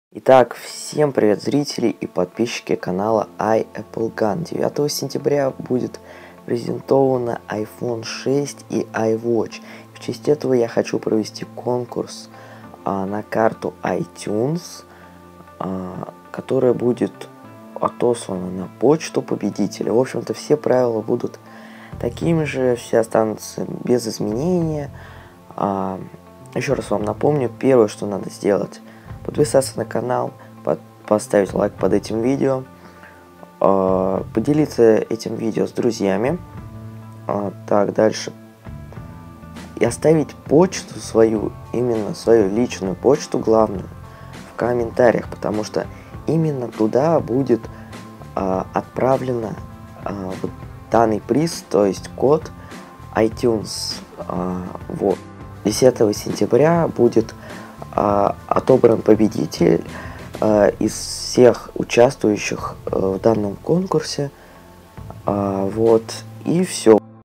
Итак, всем привет, зрители и подписчики канала iAppleGun. 9 сентября будет презентовано iPhone 6 и iWatch. В честь этого я хочу провести конкурс на карту iTunes, которая будет отослана на почту победителя. В общем-то, все правила будут такими же, все останутся без изменения. Еще раз вам напомню, первое, что надо сделать: подписаться на канал, поставить лайк под этим видео, поделиться этим видео с друзьями, так, дальше, и оставить почту свою, именно свою личную почту, главную, в комментариях, потому что именно туда будет отправлено вот данный приз, то есть код iTunes. Вот. 10 сентября будет отобран победитель из всех участвующих в данном конкурсе. Вот, и все.